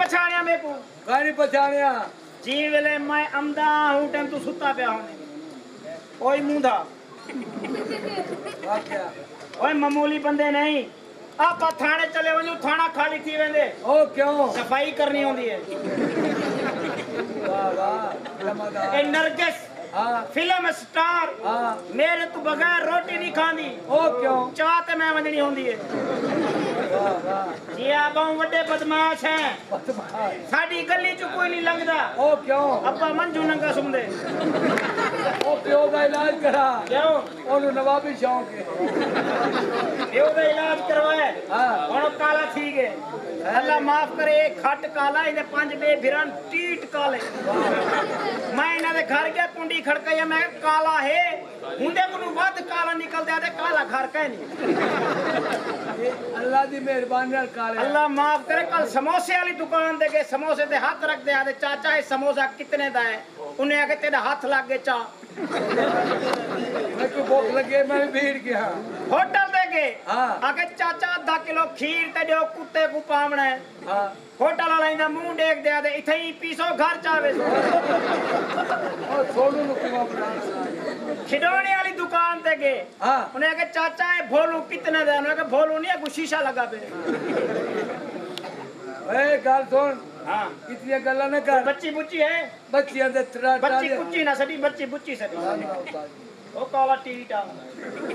पछाणिया मेरे को काई नहीं पहचानिया जी वेले मैं अमदा हूं टाइम तू सुता पे होने ओए मुंधा क्या ओए मामूली बंदे नहीं आप थाने चले वजू थाना खाली थी वेंदे ओ क्यों सफाई करनी होंदी है वाह वाह ए नरगिस हां फिल्म स्टार हां मेरे तू बगैर रोटी नहीं खांदी ओ क्यों चाह ते मैं वंजनी होंदी है वाह वाह जी आप बड़े बदमाश हैं बदमाश साडी गली च कोई नहीं लंघदा ओ क्यों अब्बा मंजू नंगा सुनदे ओ प्यो का इलाज करा क्यों ओनु नवाबी शौक है प्यो का इलाज करवाए हां हुन काला थी गए अल्लाह माफ करे खट काला इने पांच बे फिरन टीट काले मैं इना दे घर गया कुंडी खड़काया मैं काला है हुंदे कोनु वध काला निकलदा ते काला घर कह नहीं अल्लाह दी मेहरबानी नाल काले अल्लाह माफ करे कल समोसे वाली दुकान दे गए समोसे ते हाथ रख दे आदे चाचा ये समोसा कितने दा है उन्हें आके तेरा हाथ लग गए चा मैं को भूख लगे मैं भीड़ गया होटल दे गए हां आके चाचा आधा किलो खीर ते जो कुत्ते को पावना है हां होटल वाला इंदा मुंह देख दे आदे इथे ही पीसो घर चावे ओ छोड़ू नु क्यों बना खिडौने वाली दुकान ते गए हां उन्हें आके चाचा ये भोलू कितने दा उन्हें आके भोलू नहीं है शीशा लगा पे ए गाल सुन हां इतनी गल्ला न कर बच्ची बुच्ची है बच्चियां दे बच्ची कुच्ची ना सटी बच्ची बुच्ची सटी ओ काला टीटा